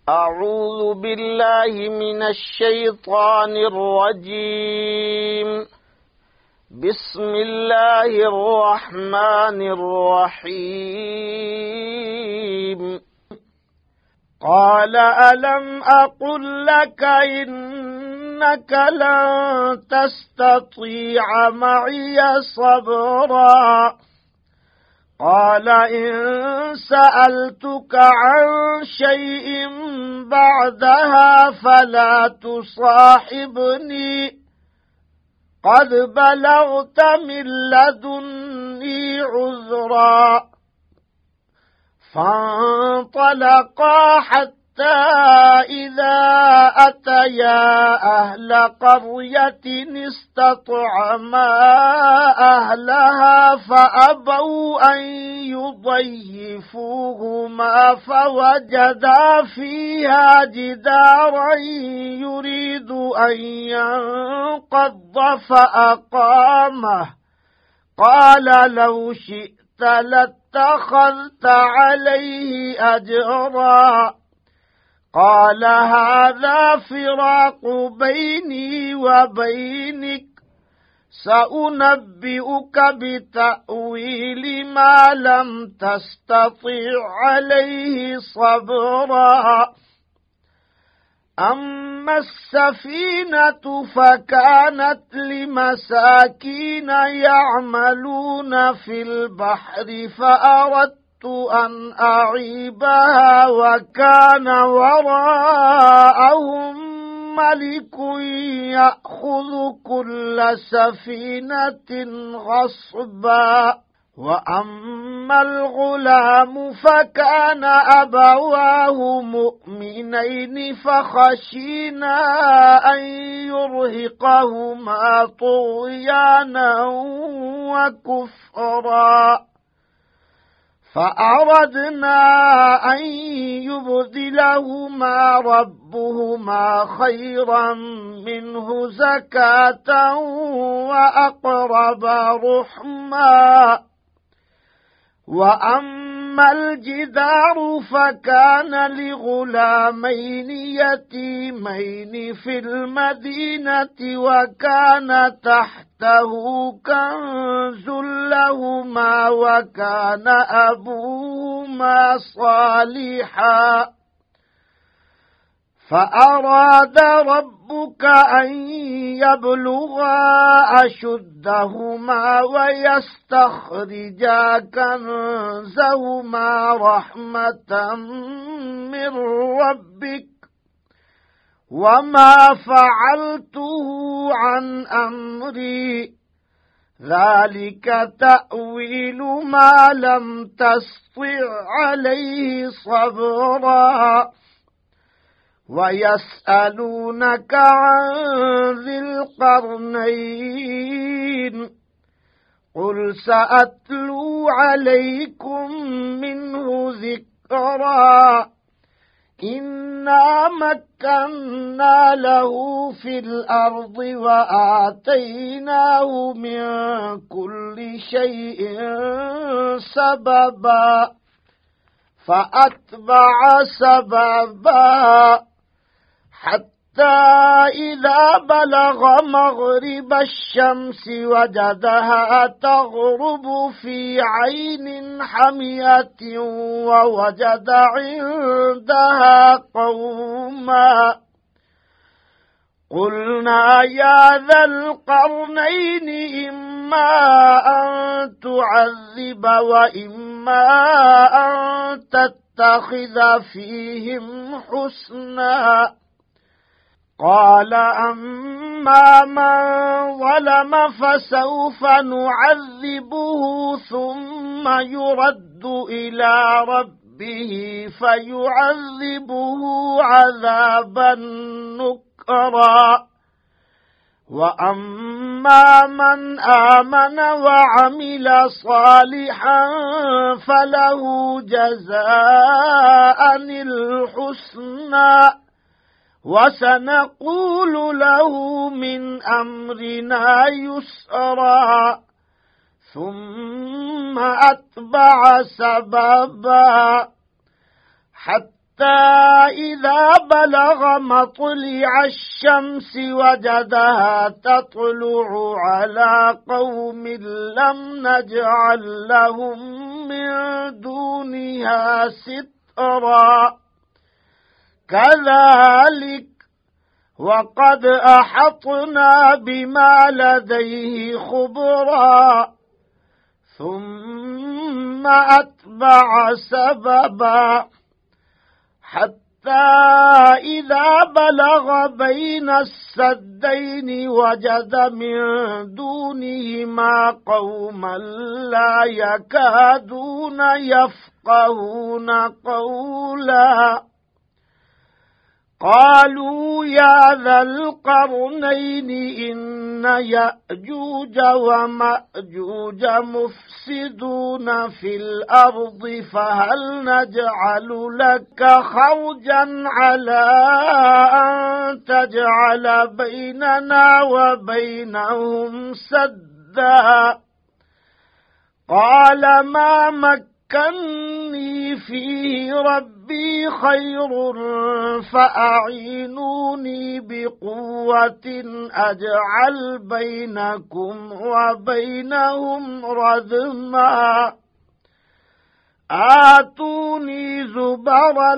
أعوذ بالله من الشيطان الرجيم. بسم الله الرحمن الرحيم. قال ألم أقل لك إنك لن تستطيع معي صبرا قال إن سألتك عن شيء بعدها فلا تصاحبني قد بلغت من لدني عذرا فانطلقا حتى إذا أتيا أهل قرية استطعما أهلها فأبوا أن يضيفوهما فوجدا فيها جدارا يريد أن ينقض فأقامه قال لو شئت لاتخذت عليه أجرا قال هذا فراق بيني وبينك سأنبئك بتأويل ما لم تستطع عليه صبرا أما السفينة فكانت لمساكين يعملون في البحر فأردت أن أعيبها وكان وراءهم ملك يأخذ كل سفينة غصبا وأما الغلام فكان أبواه مؤمنين فخشينا أن يرهقهما طغيانا وكفرا فأردنا أن يبدلهما ربهما خيرا منه زكاة وأقرب رحما وأما الجدار فكان لغلامين يتيمين في المدينة وكان تحته كنز لهما وكان أبوهما صالحا فأراد ربك أن يبلغا أشدهما ويستخرجا كنزهما رحمة من ربك وما فعلته عن أمري ذلك تأويل ما لم تستطع عليه صبرا ويسألونك عن ذي القرنين قل سأتلو عليكم منه ذكرا إنا مكنا له في الأرض وآتيناه من كل شيء سببا فأتبع سببا حتى إذا بلغ مغرب الشمس وجدها تغرب في عين حمية ووجد عندها قوما قلنا يا ذا القرنين إما أن تعذب وإما أن تتخذ فيهم حسنا قال أما من ظلم فسوف نعذبه ثم يرد إلى ربه فيعذبه عذابا نكرا وأما من آمن وعمل صالحا فله جزاء الحسنى وسنقول له من أمرنا يسرا ثم أتبع سببا حتى إذا بلغ مطلع الشمس وجدها تطلع على قوم لم نجعل لهم من دونها سترا كذلك وقد أحطنا بما لديه خبرا ثم أتبع سببا حتى إذا بلغ بين السدين وجد من دونهما قوما لا يكادون يفقهون قولا قالوا يا ذا القرنين إن يأجوج ومأجوج مفسدون في الأرض فهل نجعل لك خرجا على أن تجعل بيننا وبينهم سدا قال ما مكني فيه ربي خير فأعينوني بقوة أجعل بينكم وبينهم ردما آتوني زبر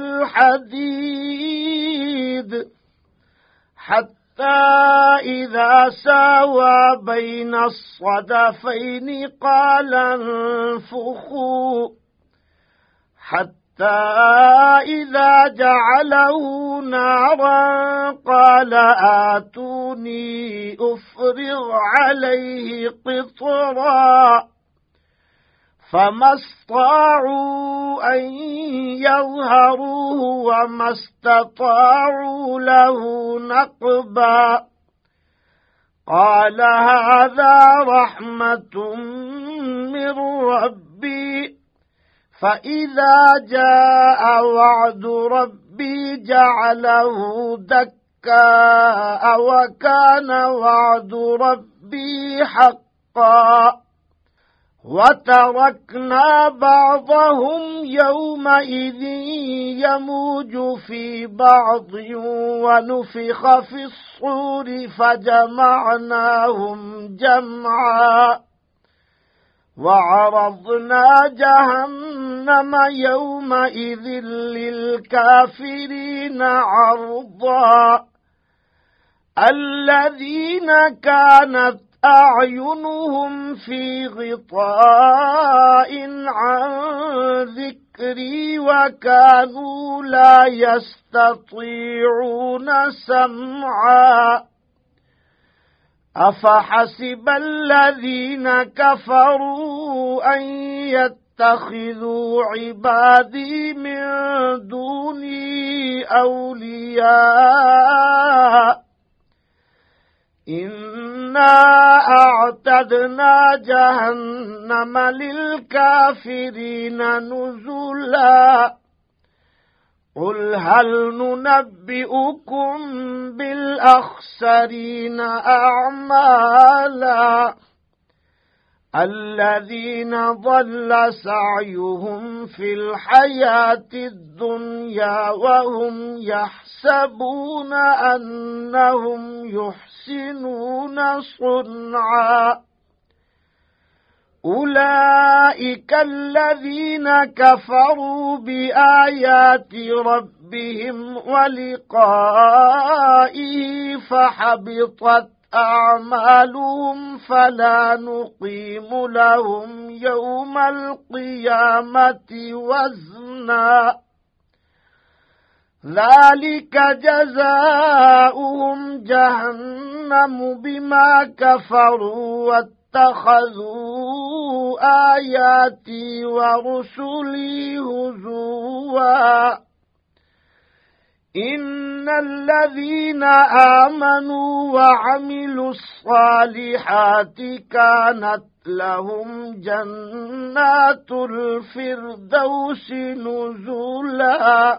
الحديد حتى إذا ساوى بين الصدفين قال انفخوا حتى إذا جعله نارا قال آتوني أفرغ عليه قطرا فما استطاعوا أن يظهروه وما استطاعوا له نقبا قال هذا رحمة من ربي فإذا جاء وعد ربي جعله دكا وكان وعد ربي حقا وتركنا بعضهم يومئذ يموج في بعض ونفخ في الصور فجمعناهم جمعا وعرضنا جهنم يومئذ للكافرين عرضا الذين كانت أعينهم في غطاء عن ذكري وكانوا لا يستطيعون سمعا أفحسب الذين كفروا أن يتخذوا عبادي من دوني أولياء إنا أعتدنا جهنم للكافرين نزلا قل هل ننبئكم بالأخسرين أعمالا الذين ضل سعيهم في الحياة الدنيا وهم يحسبون أنهم يحسنون صنعا أولئك الذين كفروا بآيات ربهم ولقائه فحبطت أعمالهم فلا نقيم لهم يوم القيامة وزنا ذلك جزاؤهم جهنم بما كفروا واتخذوا آياتي ورسلي هزوا إن الذين آمنوا وعملوا الصالحات كانت لهم جنات الفردوس نزلا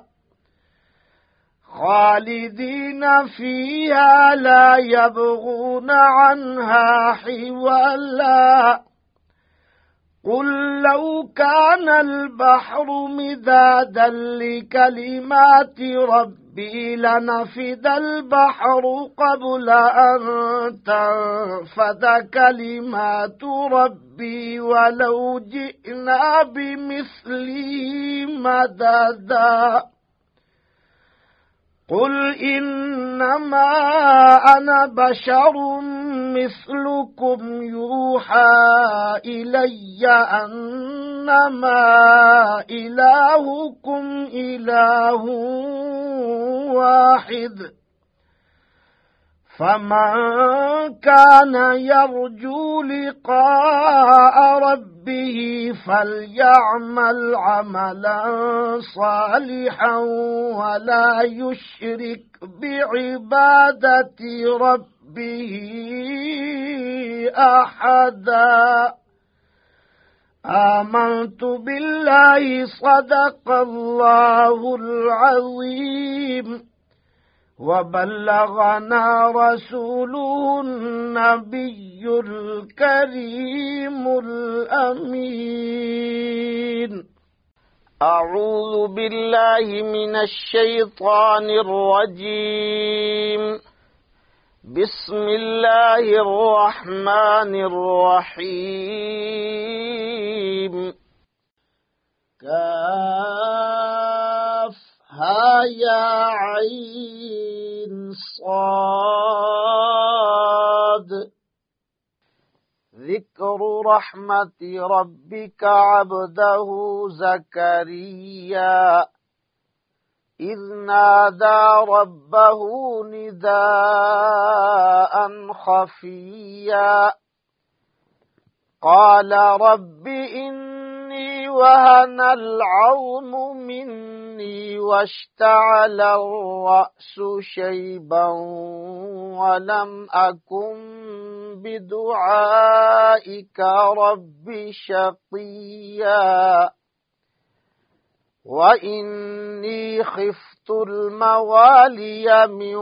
خالدين فيها لا يبغون عنها حولا قل لو كان البحر مدادا لكلمات ربي لنفد البحر قبل أن تنفد كلمات ربي ولو جئنا بمثله مددا قل إنما أنا بشر مثلكم يوحى إلي أنما إلهكم إله واحد فمن كان يرجو لقاء ربه فليعمل عملا صالحا ولا يشرك بعبادة ربه أحدا آمنت بالله صدق الله العظيم وبلغنا رسوله النبي الكريم الأمين أعوذ بالله من الشيطان الرجيم بسم الله الرحمن الرحيم كافها يا عين صاد ذكر رحمة ربك عبده زكريا إذ نادى ربه نداء خفيا قال رب إني وهن العظم مني واشتعل الرأس شيبا ولم أكن بدعائك رب شقيا وإني خفت الموالي من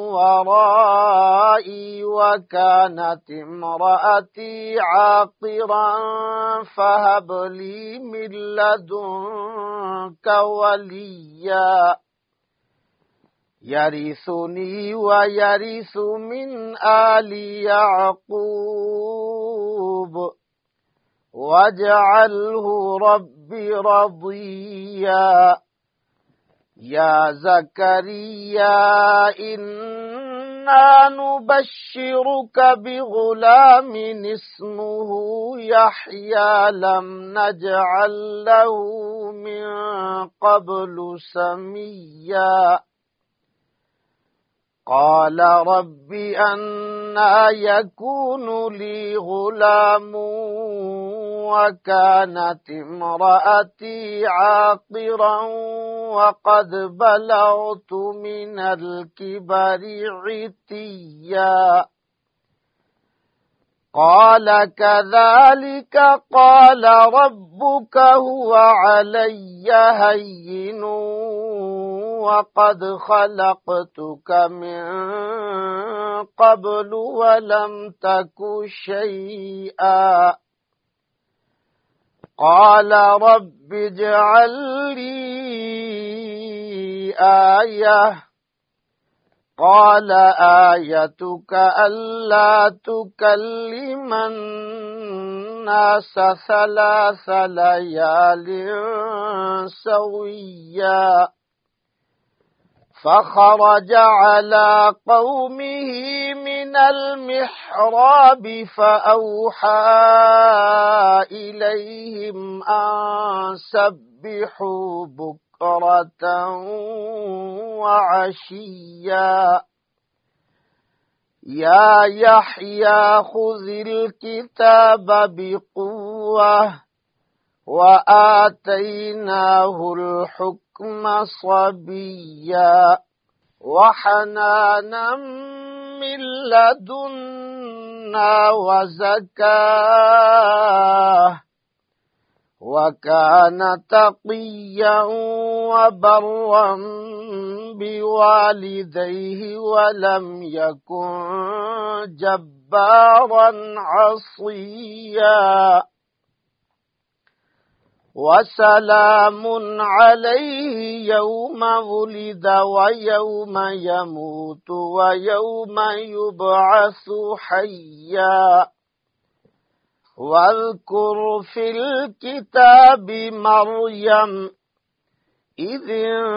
ورائي وكانت امرأتي عاقرا فهب لي من لدنك وليا يرثني ويرث من آل يعقوب واجعله ربي رضيا يا زكريا إنا نبشرك بغلام اسمه يحيى لم نجعل له من قبل سميا قال رب أنى يكون لي غلام وكانت امرأتي عاقرا وقد بلغت من الكبر عتيا قال كذلك قال ربك هو علي هين وقد خلقتك من قبل ولم تك شيئا قال رب اجعل لي آية قال آيتك ألا تكلم الناس 3 ليال سويا فخرج على قومه من المحراب فأوحى إليهم أن سبحوا بكرة وعشيا يا يحيى خذ الكتاب بقوة وآتيناه الحكم صبيا وحنانا من لدنا وزكاه وكان تقيا وبرا بوالديه ولم يكن جبارا عصيا وسلام عليه يوم ولد ويوم يموت ويوم يبعث حيا. واذكر في الكتاب مريم إذ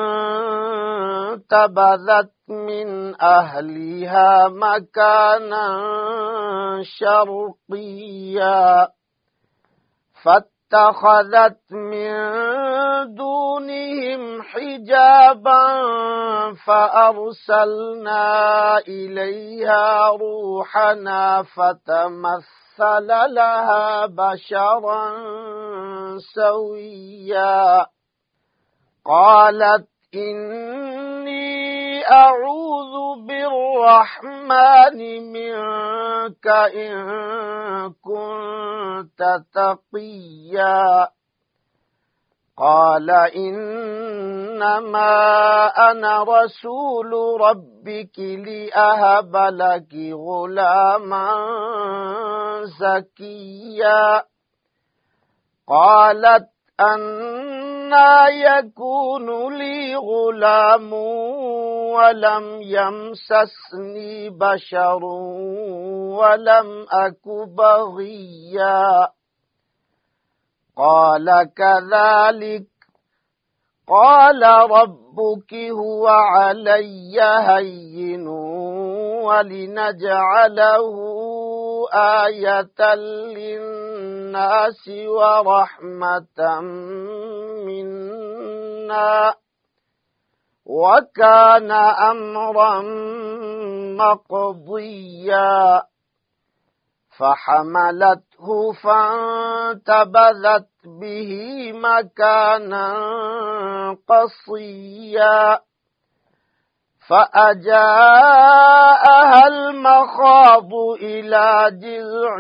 انتبذت من أهلها مكانا شرقيا فاتخذت من دونهم حجابا فأرسلنا إليها روحنا فتمثل لها بشرا سويا. قالت إني أعوذ بالرحمن منك إن كنت تقيا. قال إنما أنا رسول ربك لأهب لك غلاما زكيا. قالت أنى يكون لي غلام ولم يمسسني بشر ولم أك بغيا. قال كذلك قال ربك هو علي هين ولنجعله آية للناس ورحمة منا وكان أمرا مقضيا. فحملته فانتبذت به مكانا قصيا. فأجاءها المخاض إلى جذع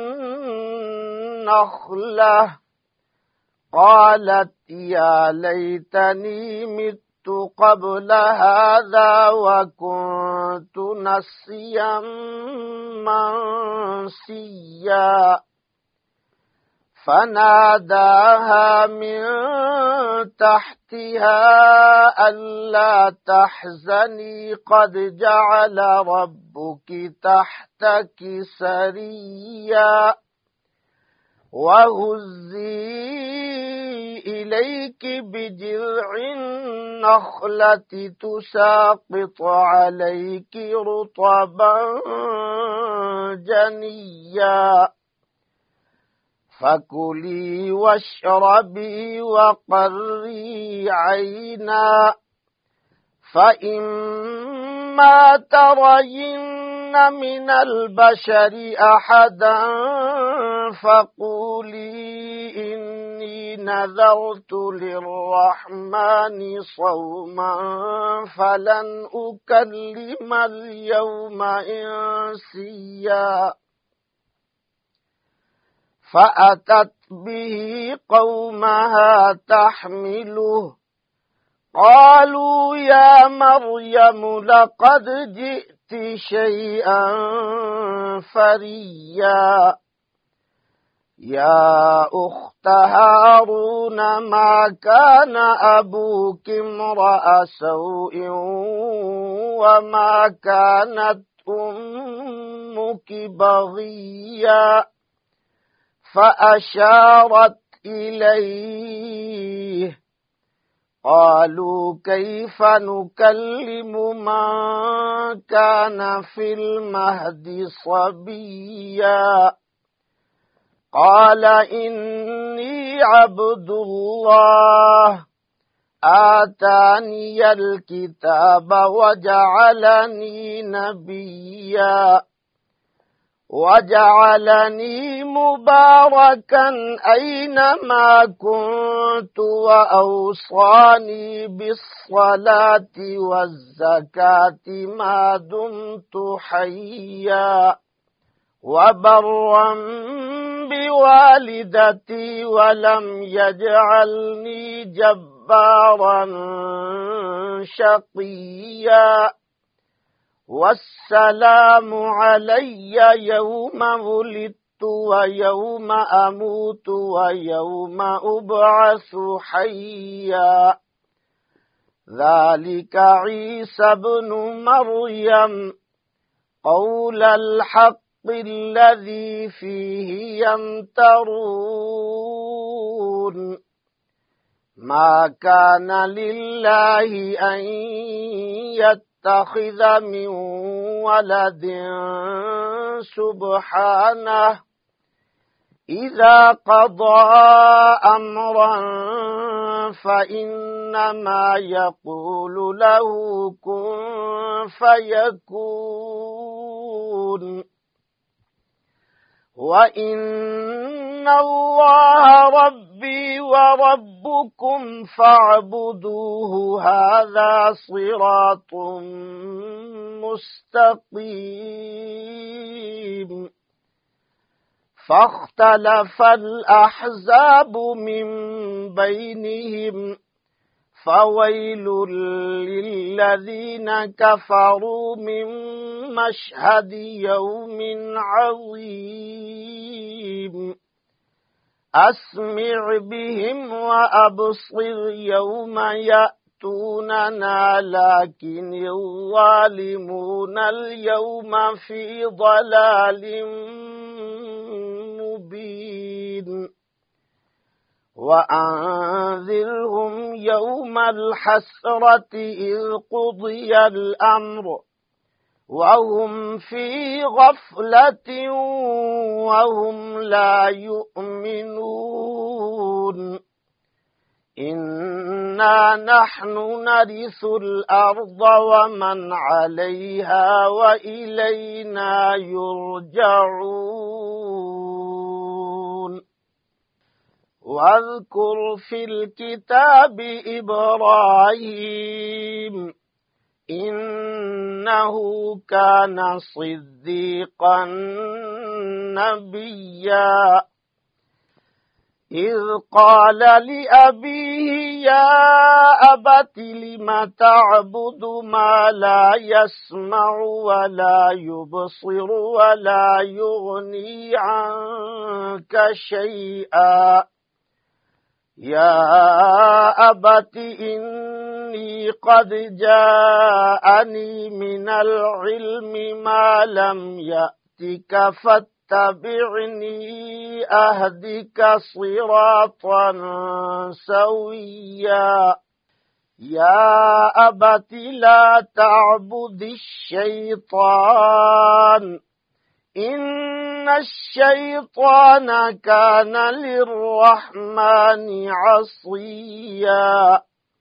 النخلة قالت يا ليتني مت قبل هذا وكنت نسيا منسيا. فناداها من تحتها ألا تحزني قد جعل ربك تحتك سريا. وهزي إليك بجذع النخلة تساقط عليك رطبا جنيا. فكلي واشربي وقري عينا فإما ترين من البشر أحدا فقولي إني نذرت للرحمن صوما فلن أكلم اليوم إنسيا. فأتت به قومها تحمله قالوا يا مريم لقد جئت شيئا فريا. يا أخت هارون ما كان أبوك امرأ سوء وما كانت أمك بغيا. فأشارت إليه قالوا كيف نكلم من كان في المهد صبيا. قال إني عبد الله آتاني الكتاب وجعلني نبيا وجعلني مباركا أينما كنت وأوصاني بالصلاة والزكاة ما دمت حيا وبرا بوالدتي ولم يجعلني جبارا شقيا. والسلام علي يوم ولدت ويوم أموت ويوم أبعث حيا ذلك عيسى بن مريم قول الحق الذي فيه يمترون ما كان لله أن يتخذ من ولد سبحانه إذا قضى أمرا فإنما يقول له كن فيكون وإن الله ربي وربكم فاعبدوه هذا صراط مستقيم فاختلف الأحزاب من بينهم فويل للذين كفروا من مشهد يوم عظيم أسمع بهم وأبصر يوم يأتوننا لكن الظالمون اليوم في ضلال مبين وأنذرهم يوم الحسرة إذ قضي الأمر وهم في غفلة وهم لا يؤمنون إنا نحن نرث الأرض ومن عليها وإلينا يرجعون واذكر في الكتاب إبراهيم إنه كان صديقا نبيا إذ قال لأبيه يا أبت لم تعبد ما لا يسمع ولا يبصر ولا يغني عنك شيئا يا أبت إني قد جاءني من العلم ما لم يأتك فاتبعني أهدك صراطا سويا يا أبت لا تعبد الشيطان إن الشيطان كان للرحمن عصيا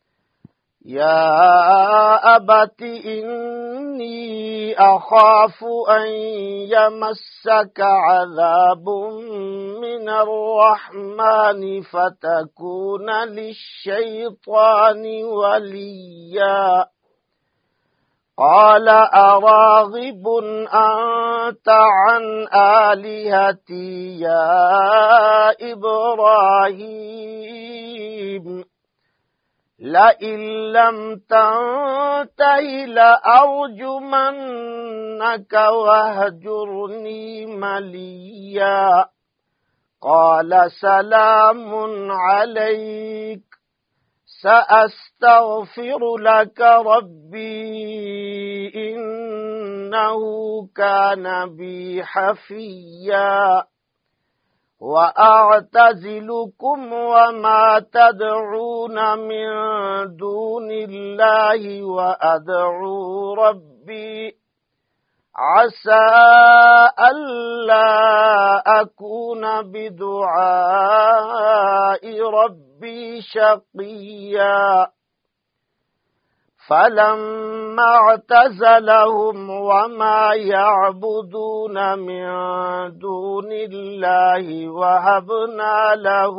يا أبت إني أخاف أن يمسك عذاب من الرحمن فتكون للشيطان وليا قال أراغب أنت عن آلهتي يا إبراهيم لئن لم تنته لأرجمنك واهجرني مليا قال سلام عليك سأستغفر لك ربي إنه كان بي حفيا وأعتزلكم وما تدعون من دون الله وأدعو ربي عسى ألا أكون بدعاء ربي شقيا فلما اعتزلهم وما يعبدون من دون الله وهبنا له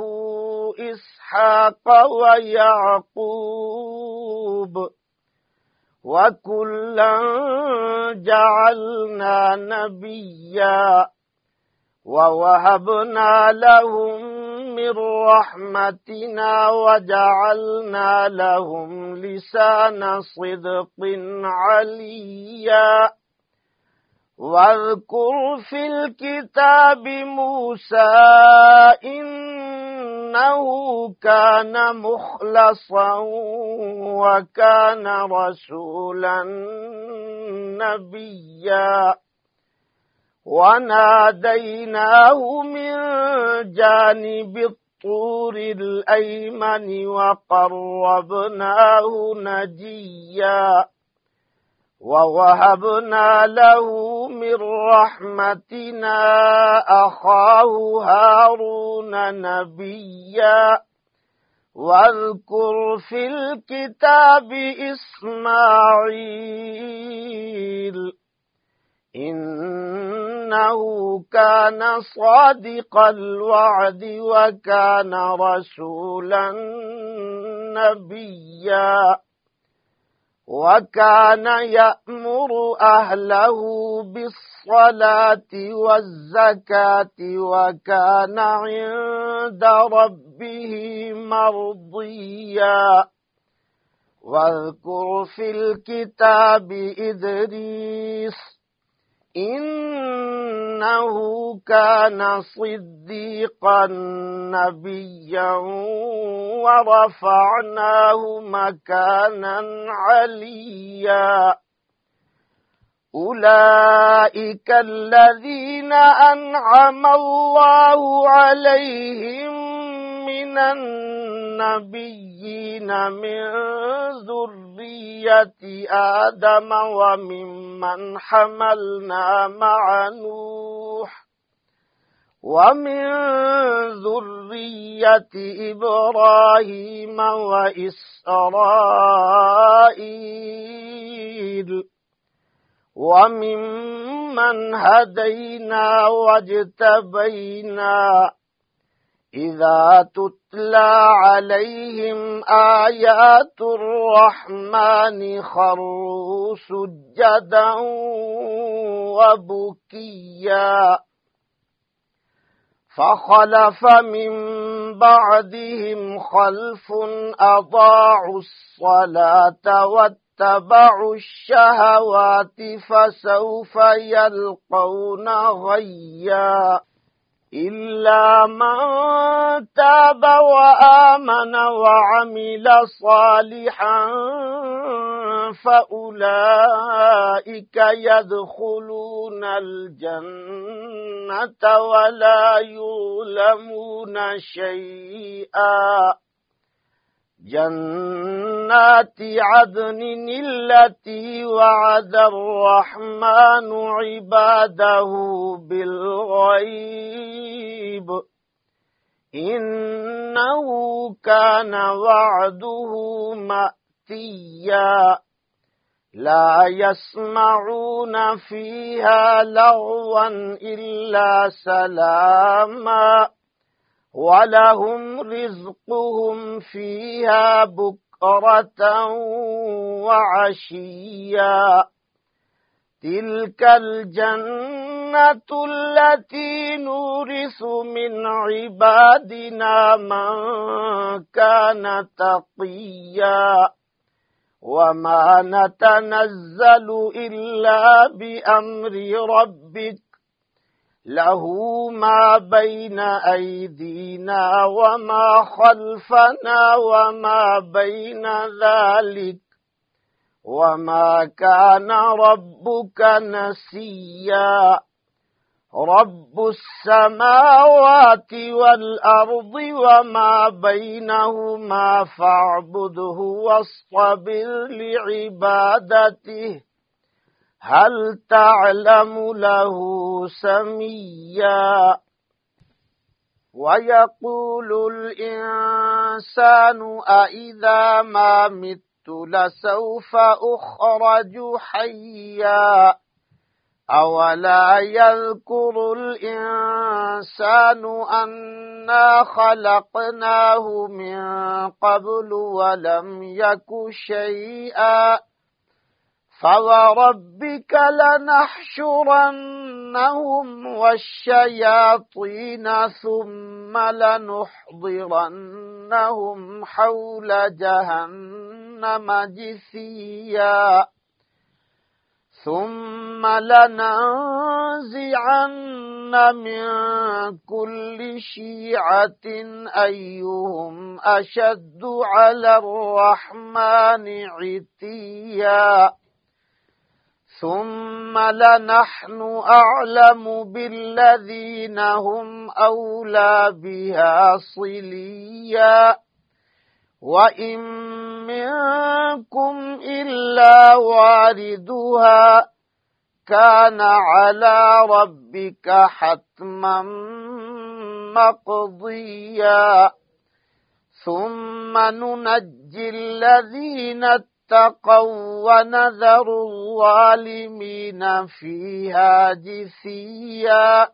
إسحاق ويعقوب وكلا جعلنا نبيا ووهبنا لهم من رحمتنا وجعلنا لهم لسان صدق عليا واذكر في الكتاب موسى إنه كان مخلصا وكان رسولا نبيا وناديناه من جانب الطور الأيمن وقربناه نجيا ووهبنا له من رحمتنا أخاه هارون نبيا واذكر في الكتاب إسماعيل إنه كان صادق الوعد وكان رسولا نبيا وكان يأمر أهله بالصلاة والزكاة وكان عند ربه مرضيا واذكر في الكتاب إدريس إنه كان صديقا نبيا ورفعناه مكانا عليا أولئك الذين أنعم الله عليهم من النبيين من ذرية آدم وممن حملنا مع نوح ومن ذرية إبراهيم وإسرائيل وممن هدينا واجتبينا إذا تتلى عليهم آيات الرحمن خروا سجدا وبكيا فخلف من بعدهم خلف أضاعوا الصلاة واتبعوا الشهوات فسوف يلقون غيا إلا من تاب وآمن وعمل صالحا فأولئك يدخلون الجنة ولا يظلمون شيئا جنات عدن التي وعد الرحمن عباده بالغيب إنه كان وعده مأتيا لا يسمعون فيها لغوا إلا سلاما ولهم رزقهم فيها بكرة وعشيا تلك الجنة التي نورث من عبادنا من كان تقيا وما نتنزل إلا بأمر ربك له ما بين أيدينا وما خلفنا وما بين ذلك وما كان ربك نسيا رب السماوات والأرض وما بينهما فاعبده واصطبر لعبادته هل تعلم له سميا ويقول الإنسان أإذا ما مت لسوف أخرج حيا أولا يذكر الإنسان أنا خلقناه من قبل ولم يك شيئا فوربك لنحشرنهم والشياطين ثم لنحضرنهم حول جهنم جثيا ثم لننزعن من كل شيعة أيهم أشد على الرحمن عتيا ثم لنحن أعلم بالذين هم أولى بها صليا وإن منكم إلا واردها كان على ربك حتما مقضيا ثم ننجي الذين اتقوا ونذر الظالمين فيها جثيا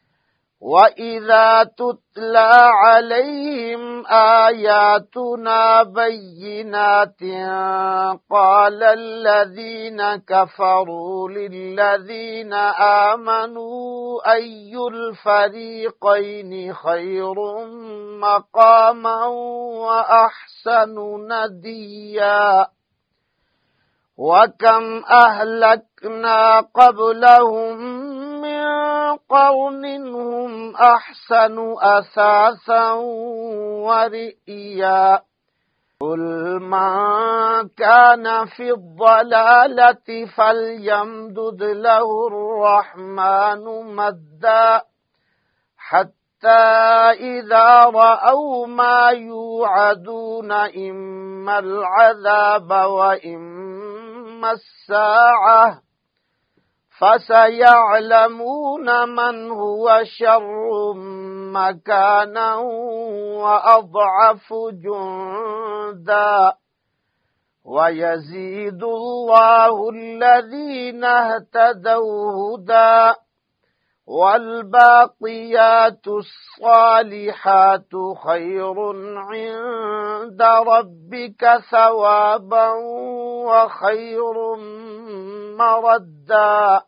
وإذا تتلى عليهم آياتنا بينات قال الذين كفروا للذين آمنوا أي الفريقين خير مقاما وأحسن نديا وكم أهلكنا قبلهم من قرن هم أحسن أثاثا ورئيا قل من كان في الضلالة فليمدد له الرحمن مدا حتى إذا رأوا ما يوعدون إما العذاب وإما الساعة فسيعلمون من هو شر مكانا وأضعف جندا ويزيد الله الذين اهتدوا هدى والباقيات الصالحات خير عند ربك ثوابا وخير مردا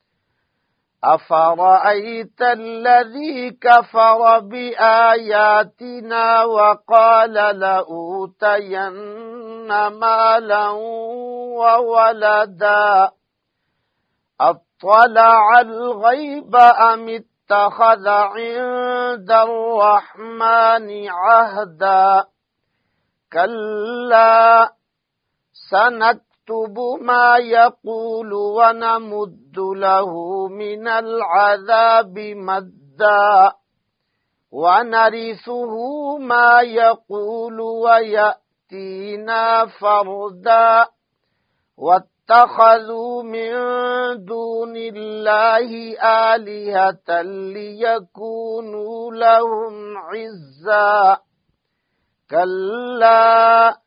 أفرأيت الذي كفر بآياتنا وقال لأوتين مالا وولدا أطلع الغيب أم اتخذ عند الرحمن عهدا كلا سنكتب ما يقول ونمد له من العذاب مدا ونرثه ما يقول ويأتينا فردا واتخذوا من دون الله آلهة ليكونوا لهم عزا كلا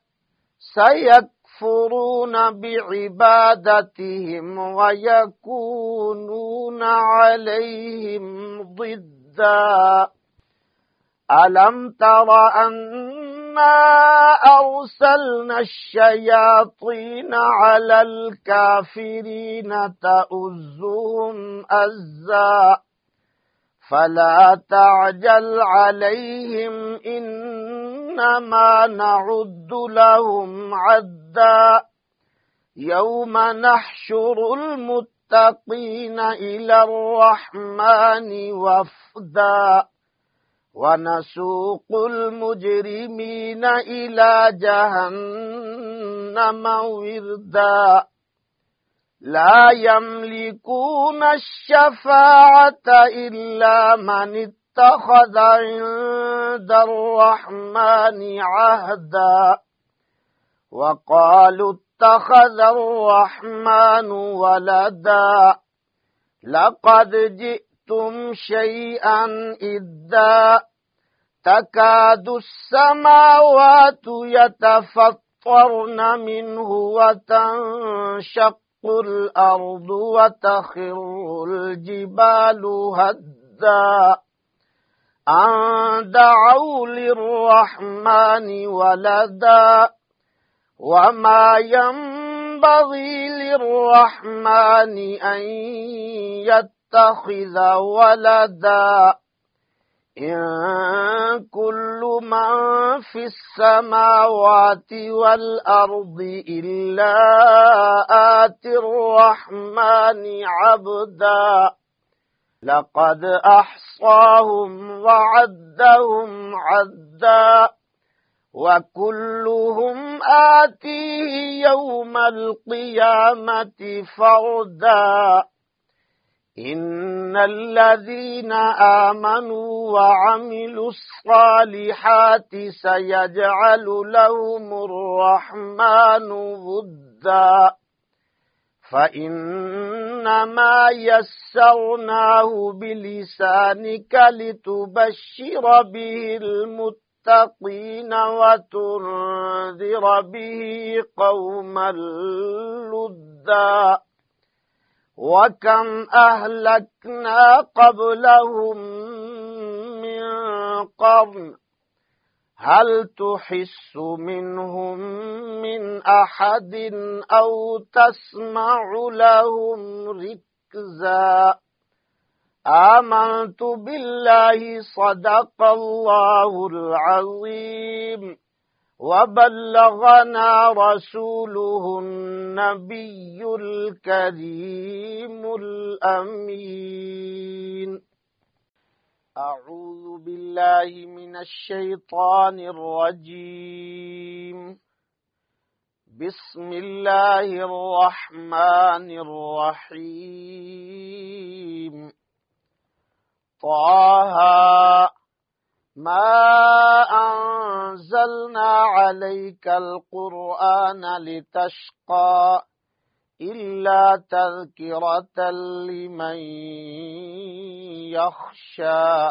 سيكفرون بعبادتهم ويكونون عليهم ضدا ألم تر أنا أرسلنا الشياطين على الكافرين تؤزهم أزا فلا تعجل عليهم إنما نعد لهم عدا يوم نحشر المتقين إلى الرحمن وفدا ونسوق المجرمين إلى جهنم وردا لا يملكون الشفاعة إلا من اتخذ عند الرحمن عهدا وقالوا اتخذ الرحمن ولدا لقد جئتم شيئا إدا تكاد السماوات يتفطرن منه وتنشق الأرض وتخر الجبال هدا أن دعوا للرحمن ولدا وما ينبغي للرحمن أن يتخذ ولدا إن كل من في السماوات والأرض إلا آتي الرحمن عبدا لقد أحصاهم وعدهم عدا وكلهم آتيه يوم القيامة فردا إن الذين آمنوا وعملوا الصالحات سيجعل لهم الرحمن ودا فإنما يسرناه بلسانك لتبشر به المتقين وتنذر به قوما لدا وكم أهلكنا قبلهم من قرن هل تحس منهم من أحد أو تسمع لهم ركزا آمنت بالله صدق الله العظيم وبلغنا رسوله النبي الكريم الأمين أعوذ بالله من الشيطان الرجيم بسم الله الرحمن الرحيم طه ما أنزلنا عليك القرآن لتشقى إلا تذكرة لمن يخشى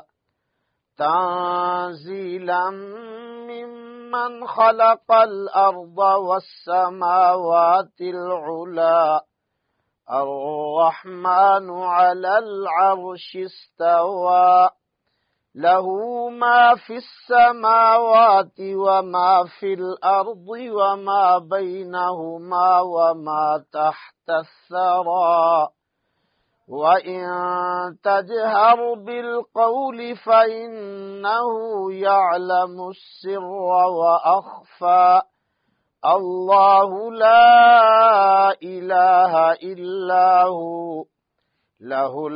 تنزيلا ممن خلق الأرض والسماوات العلى الرحمن على العرش استوى له ما في السماوات وما في الأرض وما بينهما وما تحت الثرى وإن تجهر بالقول فإنه يعلم السر وأخفى الله لا إله إلا هو له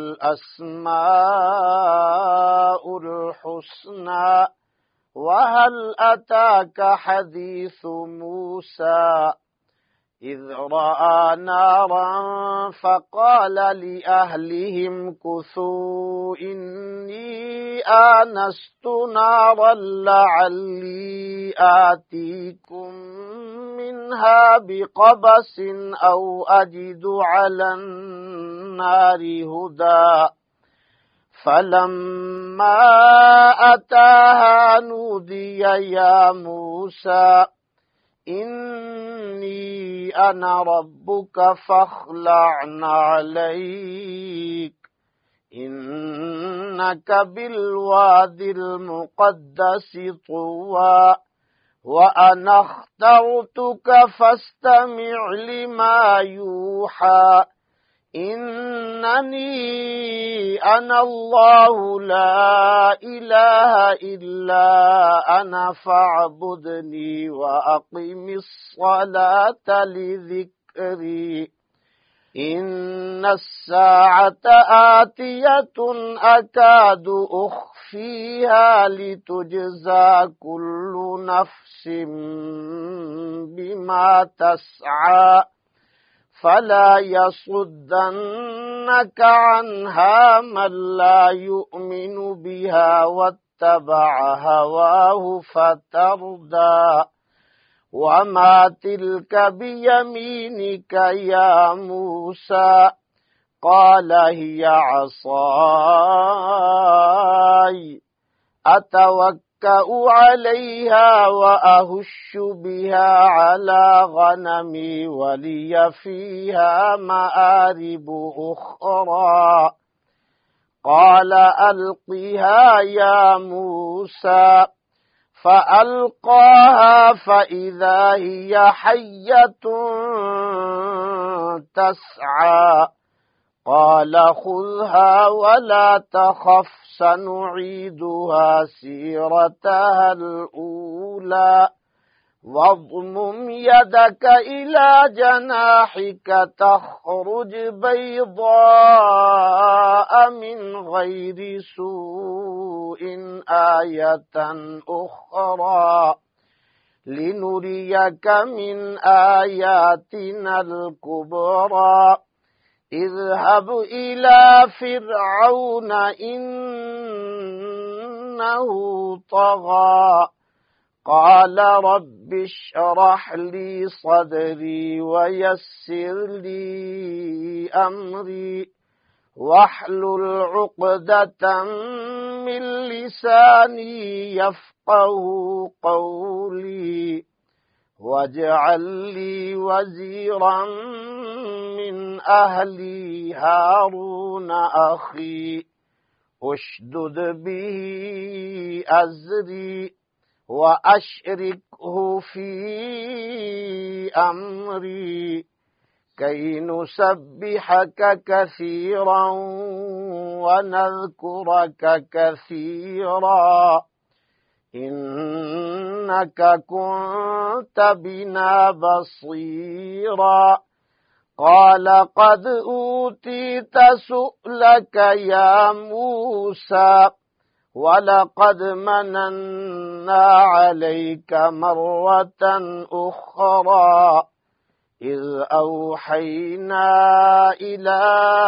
الأسماء الحسنى وهل أتاك حديث موسى إذ رأى نارا فقال لأهلهم كثوا إني آنست نارا لعلي آتيكم منها بقبس أو أجد على النار هدى فلما أتاها نودي يا موسى إني أنا ربك فاخلع عليك إنك بالواد المقدس طوى وأنا اخترتك فاستمع لما يوحى إنني أنا الله لا إله إلا أنا فاعبدني وأقم الصلاة لذكري إن الساعة آتية أكاد أخفيها لتجزى كل نفس بما تسعى فلا يصدنك عنها من لا يؤمن بها واتبع هواه فتردى وما تلك بيمينك يا موسى قال هي عصاي أتوكأ عليها وأهش بها على غنمي ولي فيها مآرب أخرى قال ألقها يا موسى فألقاها فإذا هي حية تسعى قال خذها ولا تخف سنعيدها سيرتها الأولى واضمم يدك إلى جناحك تخرج بيضاء من غير سوء آية أخرى لنريك من آياتنا الكبرى اذهب إلى فرعون إنه طغى قال رب اشرح لي صدري ويسر لي أمري واحلل عقدة من لساني يفقه قولي واجعل لي وزيرا من أهلي هارون أخي أشدد به أزري وأشركه في أمري كي نسبحك كثيرا ونذكرك كثيرا إنك كنت بنا بصيرا قال قد أوتيت سؤلك يا موسى ولقد مننا عليك مرة أخرى إذ أوحينا إلى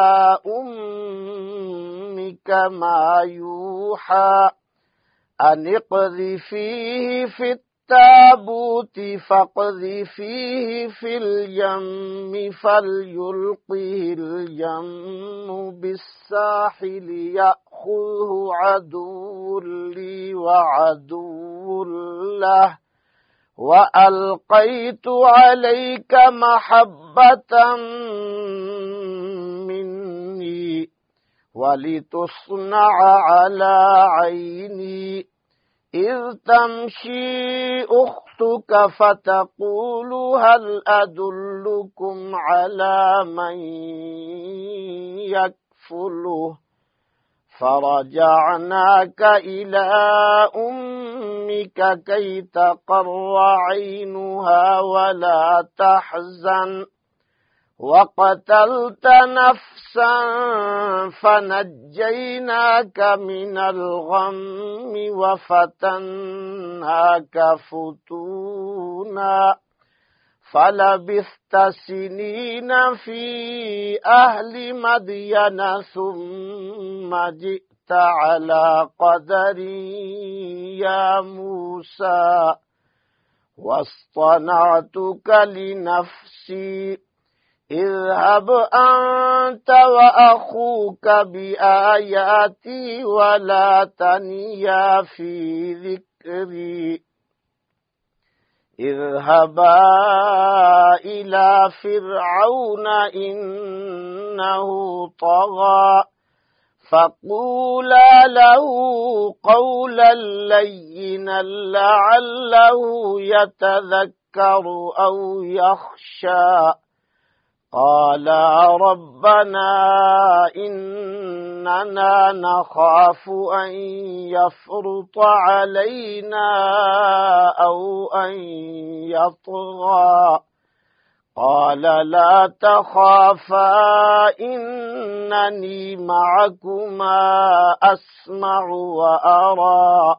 أمك ما يوحى أن اقذفيه في التابوت فاقذفيه في اليم فليلقه اليم بالساحل يأخذه عدو لي وعدو له وألقيت عليك محبة مني ولتصنع على عيني إذ تمشي أختك فتقول هل أدلكم على من يكفله فرجعناك إلى أمك كي تقر عينها ولا تحزن وقتلت نفسا فنجيناك من الغم وفتناك فتونا فلبثت سنين في أهل مدين ثم جئت على قدر يا موسى واصطنعتك لنفسي اذهب أنت وأخوك بآياتي ولا تنيا في ذكري اذهبا إلى فرعون إنه طغى فقولا له قولا لينا لعله يتذكر أو يخشى قالا ربنا إننا نخاف أن يفرط علينا أو أن يطغى قال لا تخافا إنني معكما أسمع وأرى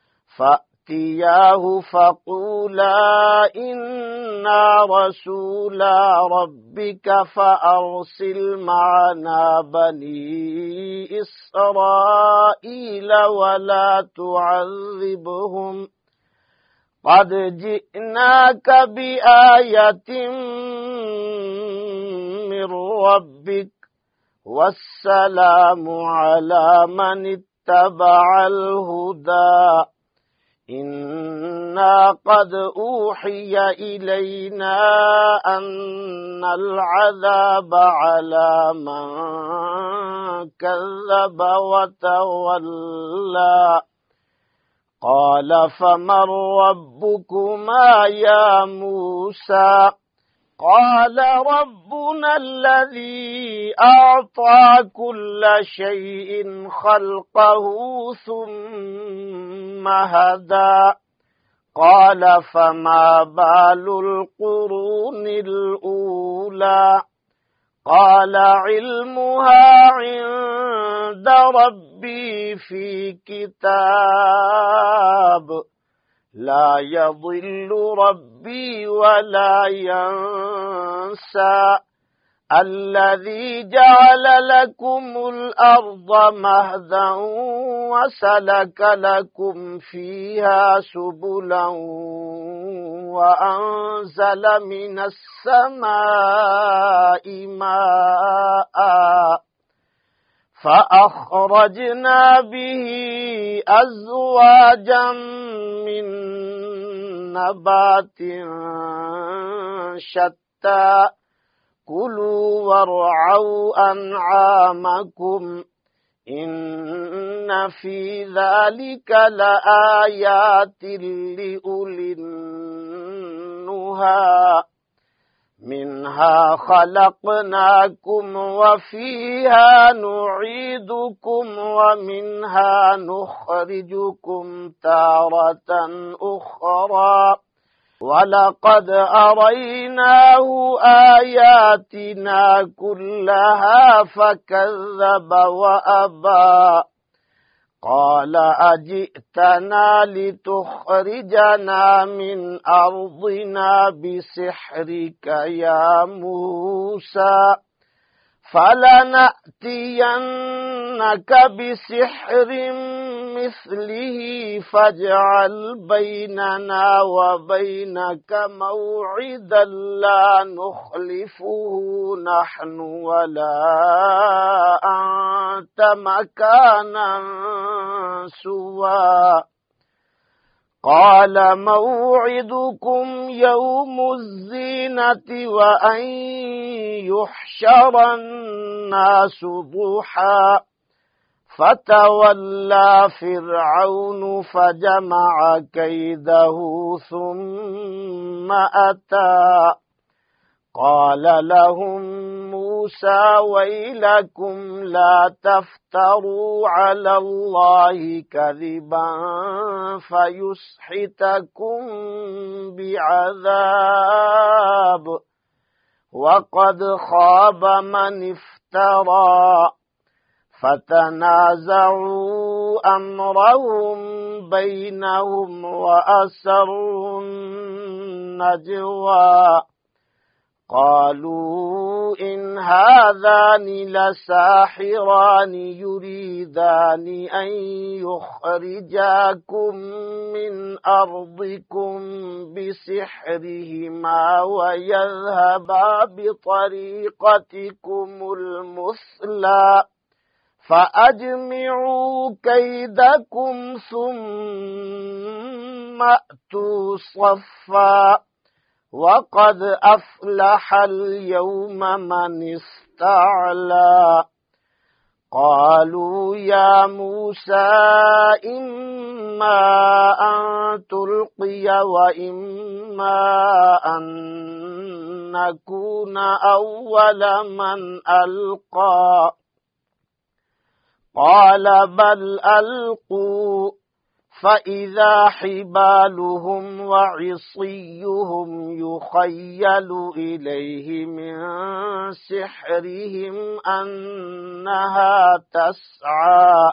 فأتياه فقولا إنا رسولا ربك فأرسل معنا بني إسرائيل ولا تعذبهم قد جئناك بآية من ربك والسلام على من اتبع الهدى إنا قد أوحي إلينا أن العذاب على من كذب وتولى قال فمن ربكما يا موسى قال ربنا الذي أعطى كل شيء خلقه ثم هدى قال فما بال القرون الأولى قال علمها عند ربي في كتاب لا يضل ربي ولا ينسى الذي جعل لكم الأرض مهدا وسلك لكم فيها سبلا وأنزل من السماء ماء فأخرجنا به أزواجا من نبات شتى كلوا وارعوا أنعامكم إن في ذلك لآيات لأولي النهى منها خلقناكم وفيها نعيدكم ومنها نخرجكم تارة أخرى ولقد أريناه آياتنا كلها فكذب وأبى قال أجئتنا لتخرجنا من أرضنا بسحرك يا موسى فلنأتينك بسحر مثله فاجعل بيننا وبينك موعدا لا نخلفه نحن ولا أنت مكانا سوى قال موعدكم يوم الزينة وأن يحشر الناس ضحى فتولى فرعون فجمع كيده ثم أتى قال لهم موسى ويلكم لا تفتروا على الله كذبا فيسحتكم بعذاب وقد خاب من افترى فتنازعوا أمرهم بينهم وأسروا النجوى قالوا إن هذان لساحران يريدان أن يخرجاكم من أرضكم بسحرهما ويذهبا بطريقتكم المثلى فأجمعوا كيدكم ثم أتوا صفا وقد أفلح اليوم من استعلى قالوا يا موسى إما أن تلقي وإما أن نكون أول من ألقى قال بل ألقوا فإذا حبالهم وعصيهم يخيل إليه من سحرهم أنها تسعى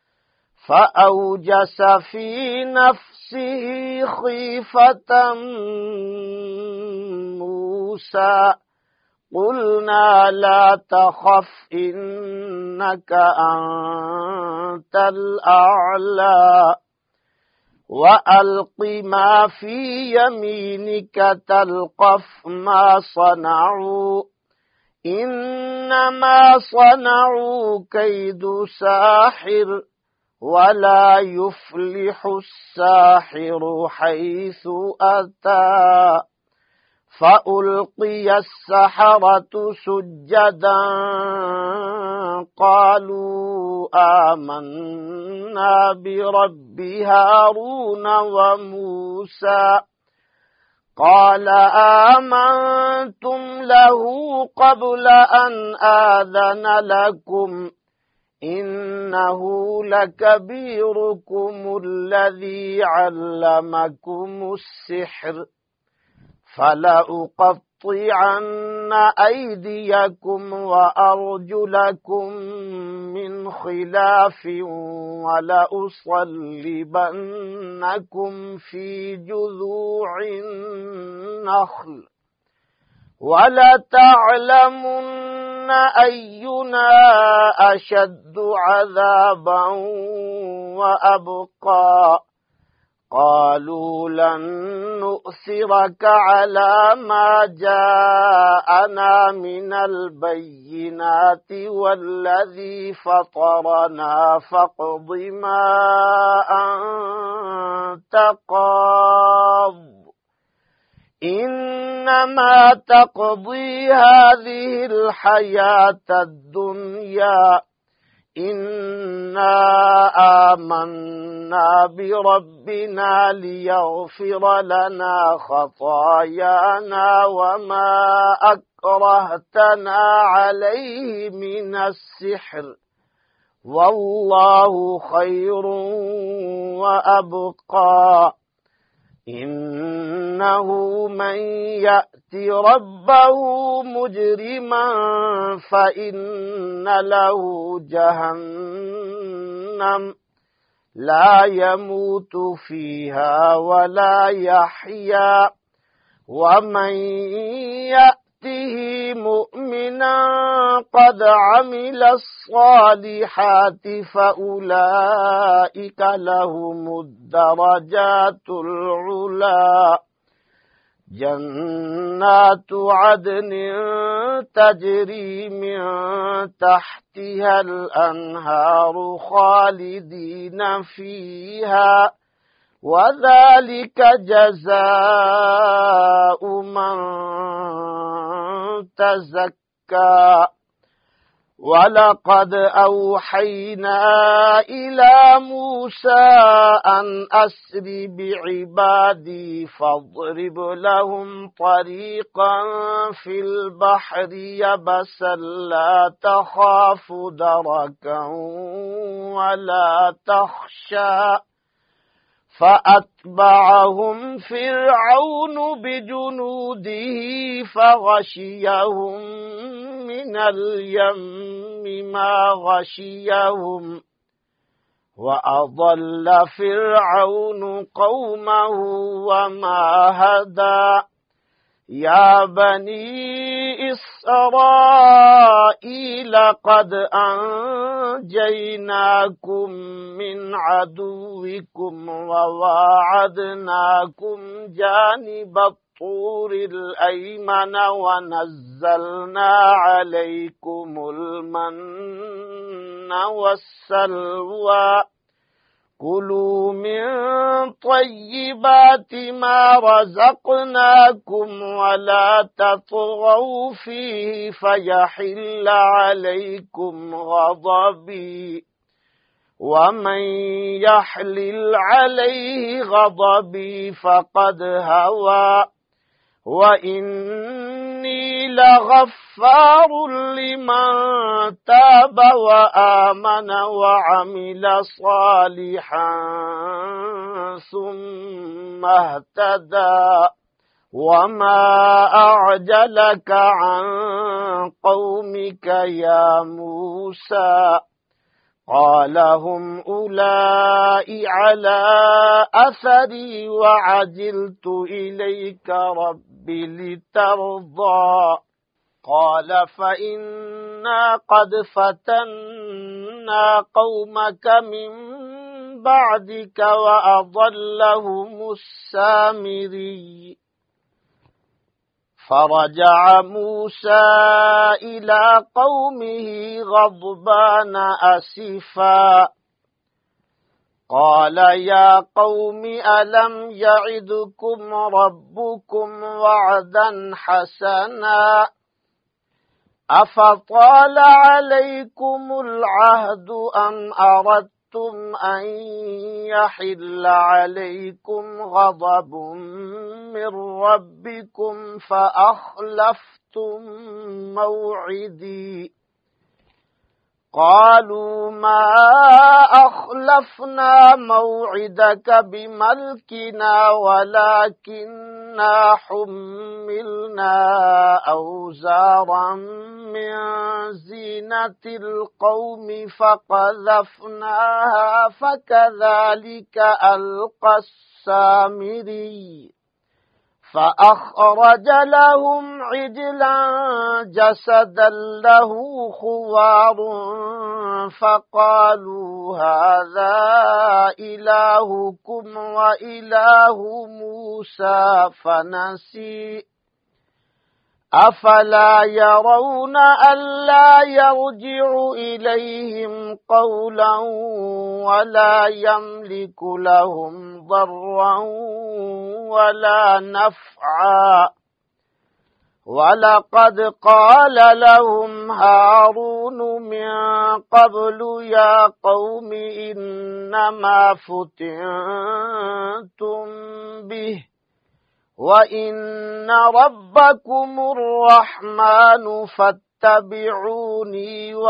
فأوجس في نفسه خيفة موسى قلنا لا تخف إنك أنت الأعلى وألق ما في يمينك تلقف ما صنعوا إنما صنعوا كيد ساحر ولا يفلح الساحر حيث أتى فألقي السحرة سجدا قالوا آمنا برب هارون وموسى قال آمنتم له قبل أن آذن لكم إنه لكبيركم الذي علمكم السحر فلأقطعن أيديكم وأرجلكم من خلاف ولأصلبنكم في جذوع النخل ولتعلمن أينا أشد عذابا وأبقى قالوا لن نؤثرك على ما جاءنا من البينات والذي فطرنا فاقض ما أنت قاض إنما تقضي هذه الحياة الدنيا إنا آمنا بربنا ليغفر لنا خطايانا وما أكرهتنا عليه من السحر والله خير وأبقى إنه من يأت ربه مجرما فإن له جهنم لا يموت فيها ولا يحيا ومن يأته مؤمنا قد عمل الصالحات فأولئك لهم الدرجات العلى جنات عدن تجري من تحتها الأنهار خالدين فيها وذلك جزاء من تزكى ولقد أوحينا إلى موسى أن أسر بعبادي فاضرب لهم طريقا في البحر يبسا لا تخاف دركا ولا تخشى فأتبعهم فرعون بجنوده فغشيهم من اليم ما غشيهم وأضل فرعون قومه وما هدى يا بني إسرائيل قد أنجيناكم من عدوكم وواعدناكم جانب الطور الأيمن ونزلنا عليكم المن والسلوى كلوا من طيبات ما رزقناكم ولا تطغوا فيه فيحل عليكم غضبي ومن يحلل عليه غضبي فقد هوى وإني لغفار لمن تاب وآمن وعمل صالحا ثم اهتدى وما أعجلك عن قومك يا موسى قال هم أولئك على أثري وعجلت إليك رب لترضى قال فإنا قد فتنا قومك من بعدك وأضلهم السامري فرجع موسى إلى قومه غضبان أسفا قال يا قوم ألم يعدكم ربكم وعدا حسنا أفطال عليكم العهد أم أردتم خفتم أن يحل عليكم غضب من ربكم فأخلفتم موعدي قالوا ما أخلفنا موعدك بملكنا ولكننا حملنا أوزارا من زينة القوم فقذفناها فكذلك ألقى السامري فأخرج لهم عجلا جسدا له خوار فقالوا هذا إلهكم وإله موسى فنسي أفلا يرون ألا يرجع إليهم قولا ولا يملك لهم ضرا ولا نفعا ولقد قال لهم هارون من قبل يا قوم إنما فتنتم به وإن ربكم الرحمن فاتبعوني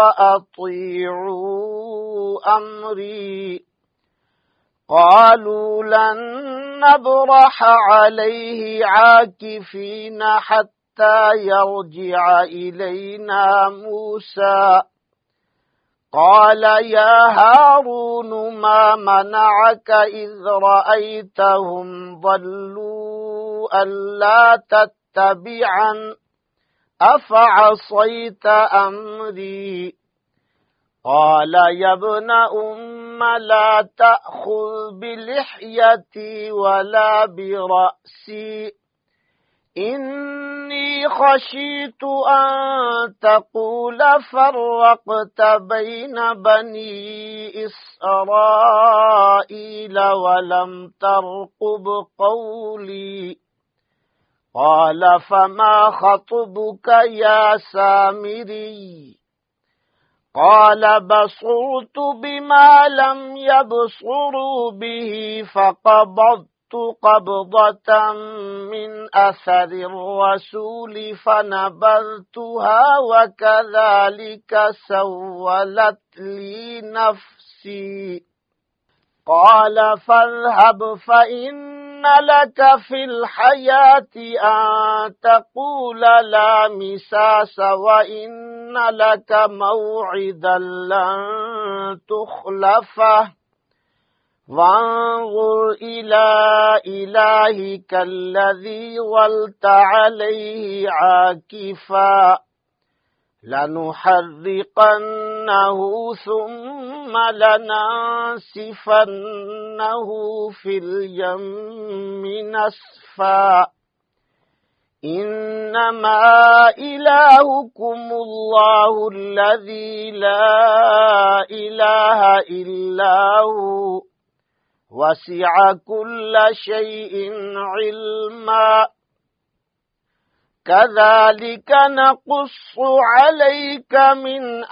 وأطيعوا أمري قالوا لن نبرح عليه عاكفين حتى يرجع إلينا موسى قال يا هارون ما منعك إذ رأيتهم ضلوا ألا تتبعن أفعصيت أمري قال يا ابن أم لا تأخذ بلحيتي ولا برأسي إني خشيت أن تقول فرقت بين بني إسرائيل ولم ترقب قولي قال فما خطبك يا سامري قال بصرت بما لم يبصروا به فقبضت قبضة من أثر الرسول فنبذتها وكذلك سولت لي نفسي قال فاذهب فإن لك في الحياة أن تقول لا مساس وإن لك موعدا لن تخلفه وانظر إلى إلهك الذي ظلت عليه عاكفا لنحرقنه ثم لننسفنه في اليم نسفا إنما إلهكم الله الذي لا إله إلا هو وسع كل شيء علما كذلك نقص عليك من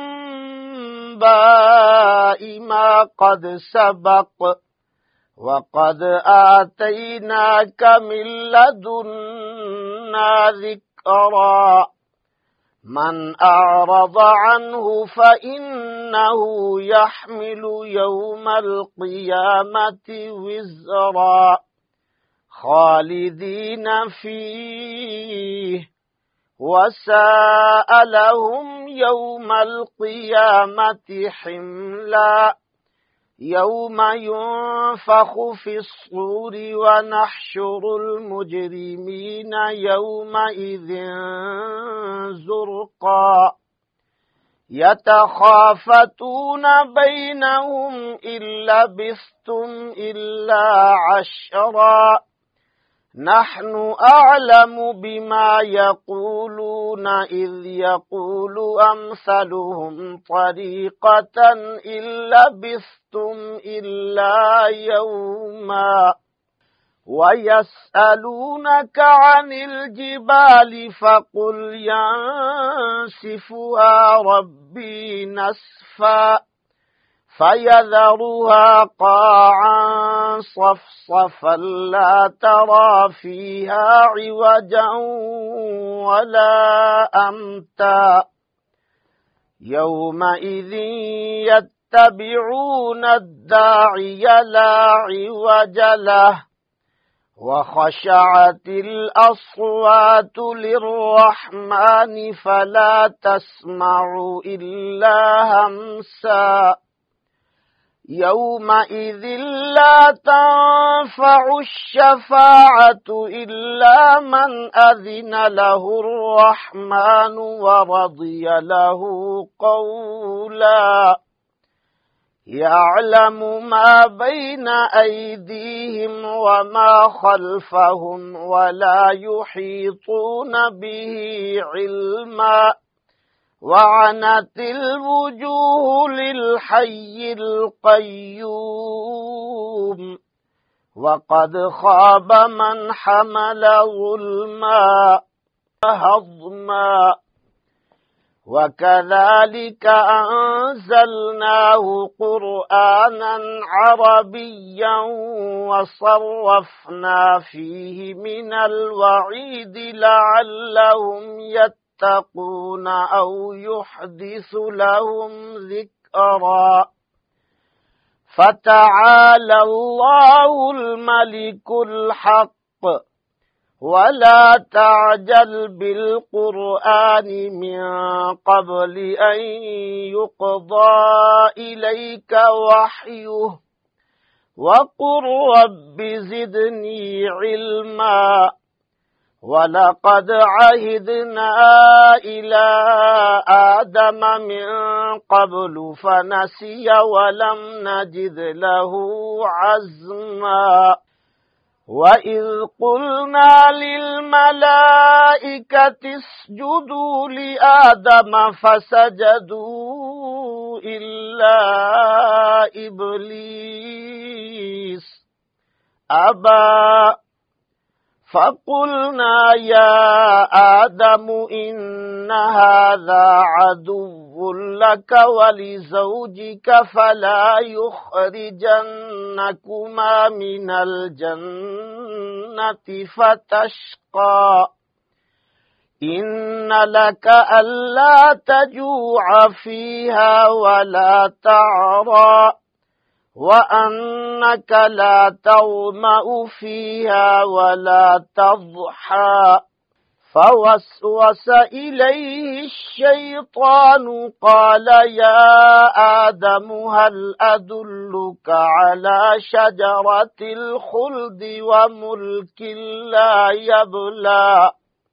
أنباء ما قد سبق وقد آتيناك من لدنا ذكرا من أعرض عنه فإنه يحمل يوم القيامة وزرا خالدين فيه وساء لهم يوم القيامة حملا يوم ينفخ في الصور ونحشر المجرمين يومئذ زرقا يتخافتون بينهم إن لبثتم إلا عشرا نحن أعلم بما يقولون إذ يقول أمثلهم طريقة إن لبثتم إلا يوما ويسألونك عن الجبال فقل ينسفها ربي نسفا فيذرها قاعا صفصفا لا ترى فيها عوجا ولا أمتا يومئذ يتبعون الداعي لا عوج له وخشعت الأصوات للرحمن فلا تسمع إلا همسا يومئذ لا تنفع الشفاعة إلا من أذن له الرحمن ورضي له قولا يعلم ما بين أيديهم وما خلفهم ولا يحيطون به علما وعنت الوجوه للحي القيوم وقد خاب من حمل ظلما هضما وكذلك أنزلناه قرآنا عربيا وصرفنا فيه من الوعيد لعلهم يتقون أو يحدث لهم ذكرا فتعالى الله الملك الحق ولا تعجل بالقرآن من قبل أن يقضى إليك وحيه وقل رب زدني علما ولقد عهدنا إلى آدم من قبل فنسي ولم نجد له عزما وإذ قلنا للملائكة اسجدوا لآدم فسجدوا إلا إبليس أبى فقلنا يا آدم إن هذا عدو لك ولزوجك فلا يخرجنكما من الجنة فتشقى إن لك ألا تجوع فيها ولا تعرى وأنك لا تظمأ فيها ولا تضحى فوسوس إليه الشيطان قال يا آدم هل أدلك على شجرة الخلد وملك لا يبلى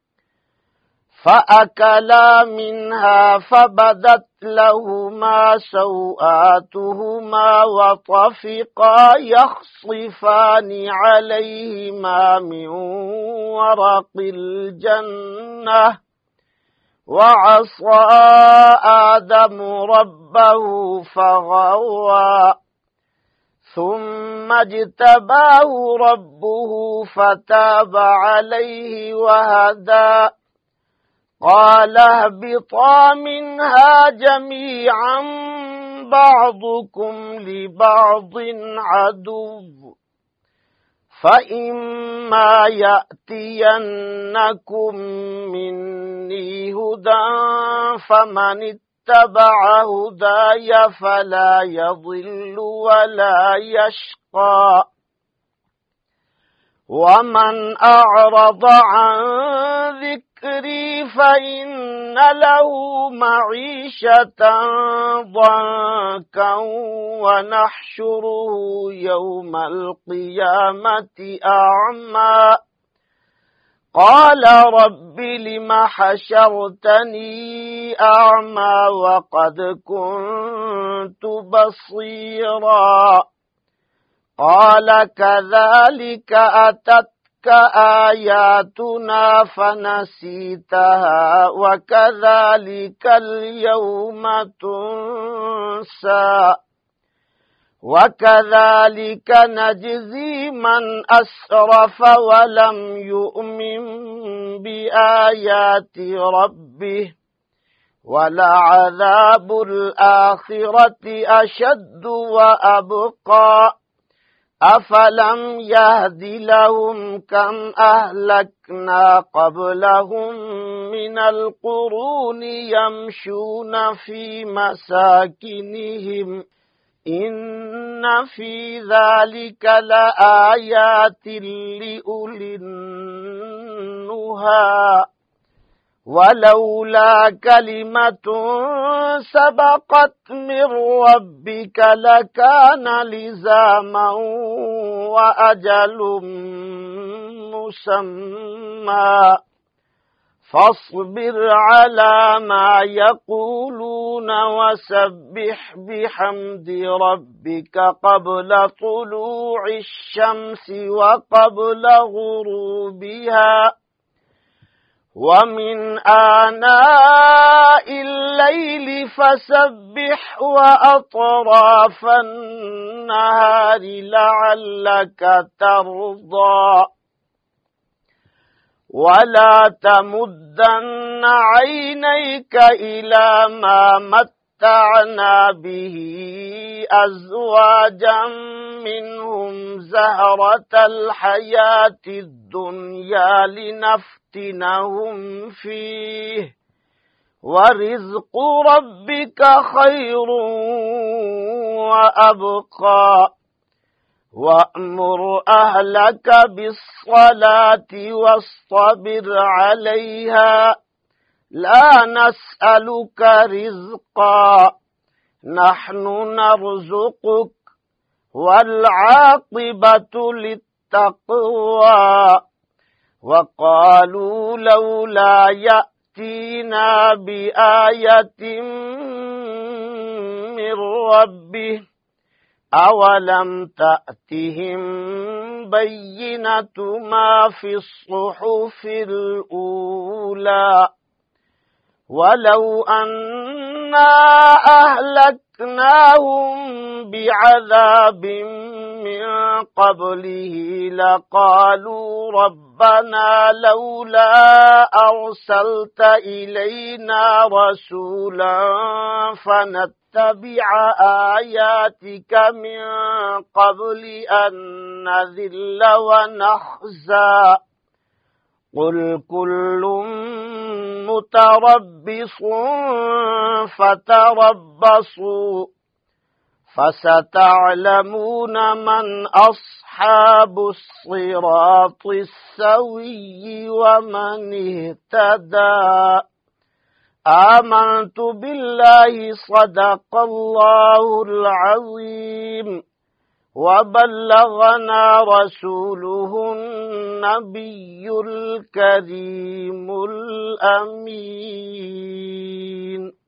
فأكلا منها فبدت لهما سوآتهما وطفقا يخصفان عليهما من ورق الجنة وعصى آدم ربه فغوى ثم اجتباه ربه فتاب عليه وهدى قال اهبطا منها جميعا بعضكم لبعض عدو فإما يأتينكم مني هدى فمن اتبع هداي فلا يضل ولا يشقى ومن أعرض عن ذكري فإن له معيشة ضنكا ونحشره يوم القيامة أعمى قال رب لم حشرتني أعمى وقد كنت بصيرا قال كذلك أتتك آياتنا فنسيتها وكذلك اليوم تنسى وكذلك نجزي من أسرف ولم يؤمن بآيات ربه ولعذاب الآخرة أشد وأبقى أفلم يهد لهم كم أهلكنا قبلهم من القرون يمشون في مساكنهم إن في ذلك لآيات لأولي النهى ولولا كلمة سبقت من ربك لكان لزاما وأجل مسمى فاصبر على ما يقولون وسبح بحمد ربك قبل طلوع الشمس وقبل غروبها ومن آناء الليل فسبح وأطراف النهار لعلك ترضى ولا تمدن عينيك إلى ما متعنا به أزواجا منهم زهرة الحياة الدنيا لنفتنهم فيه ورزق ربك خير وأبقى وأمر أهلك بالصلاة واصطبر عليها لا نسألك رزقا نحن نرزقك والعاقبة للتقوى وقالوا لولا يأتينا بآية من ربه أولم تأتهم بينة ما في الصحف الأولى ولو أنا أهلكناهم بعذاب من قبله لقالوا ربنا لولا أرسلت إلينا رسولا فنتبع آياتك من قبل أن نذل ونخزى قل كل متربص فتربصوا فستعلمون من أصحاب الصراط السوي ومن اهتدى آمنت بالله صدق الله العظيم وبلغنا رسوله النبي الكريم الأمين